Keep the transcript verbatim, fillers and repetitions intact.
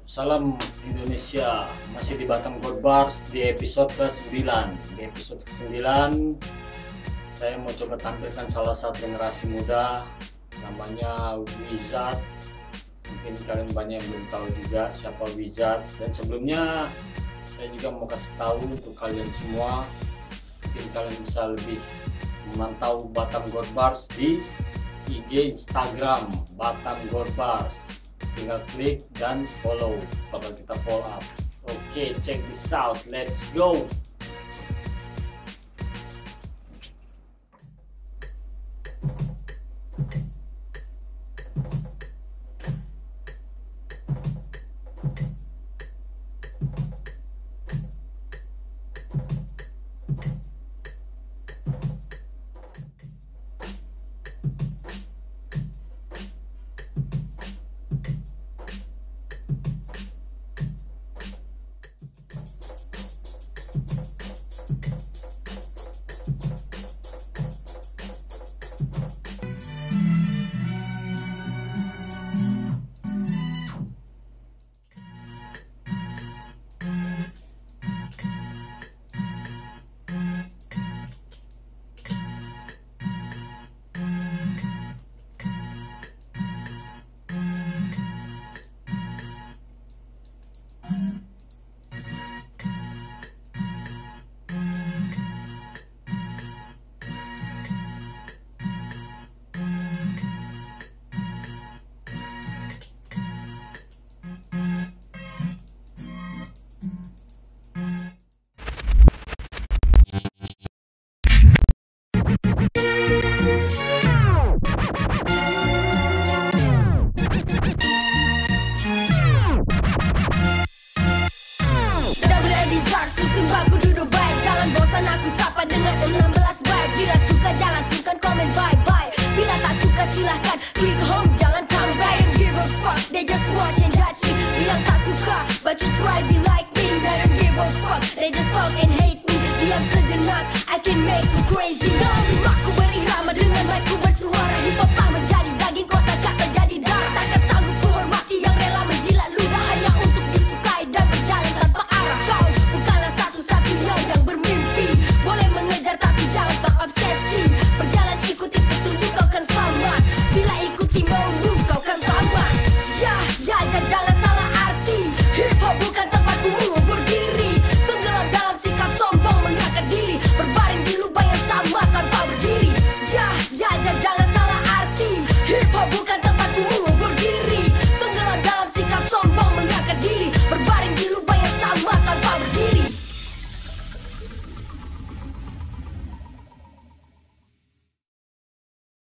salam Indonesia. Masih di Batam Gold Bars di episode ke sembilan. Di episode ke sembilan saya mau coba tampilkan salah satu generasi muda, namanya Wizard. Mungkin kalian banyak yang belum tahu juga siapa Wizard. Dan sebelumnya saya juga mau kasih tahu untuk kalian semua, mungkin kalian bisa lebih memantau Batam Gold Bars di I G Instagram Batam Gold Bars. Tinggal klik dan follow, bakal kita follow up. Oke, check this out, let's go.